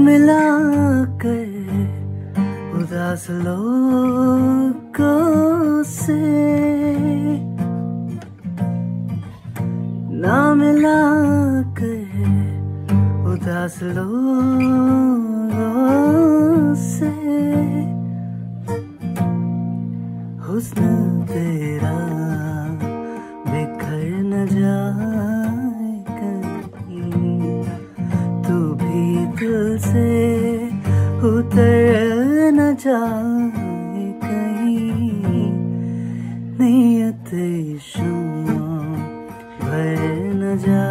मिला कर उदास लोगों से, ना मिला कर उदास लोगों से। हुस्न तेरा बिखर न जाए कहीं, तू भी दिल से उतर न जाए कहीं। नियत शुमा भर न जाए